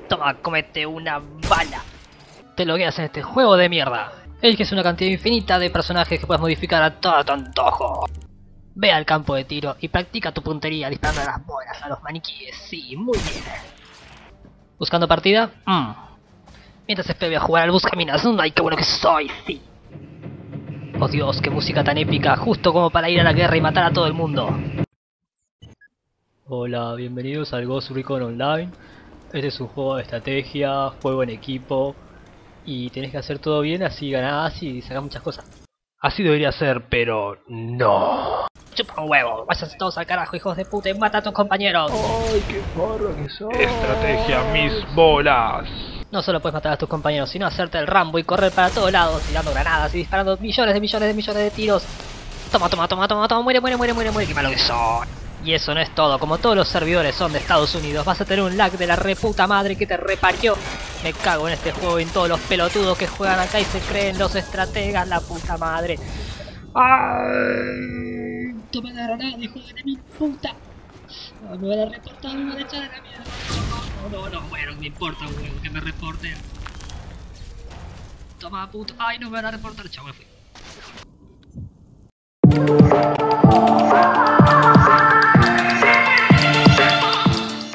Toma, comete una bala. Te logueas en este juego de mierda. Eliges una cantidad infinita de personajes que puedes modificar a todo tu antojo. Ve al campo de tiro y practica tu puntería disparando a las bolas, a los maniquíes. Sí, muy bien. ¿Buscando partida? Mientras espero a jugar al Buscaminas. ¡Ay, qué bueno que soy! Sí. Oh Dios, qué música tan épica, justo como para ir a la guerra y matar a todo el mundo. Hola, bienvenidos al Ghost Recon Online. Este es un juego de estrategia, juego en equipo. Y tenés que hacer todo bien, así ganás y sacás muchas cosas. Así debería ser, pero no. Chupa un huevo, váyanse todos al carajo, hijos de puta, y mata a tus compañeros. ¡Ay, qué porra que sos! Estrategia mis bolas. No solo puedes matar a tus compañeros, sino hacerte el Rambo y correr para todos lados, tirando granadas y disparando millones de tiros. Toma, muere, qué malo que son. Y eso no es todo, como todos los servidores son de Estados Unidos, vas a tener un lag de la reputa madre que te reparió. Me cago en este juego y en todos los pelotudos que juegan acá y se creen los estrategas, la puta madre. ¡Ay! Toma la granada, hijo de mi puta. No, me van a reportar, me van a echar a la mierda. No, bueno, me importa un huevo que me reporten. Toma puto. Ay, no me van a reportar, chao, me fui.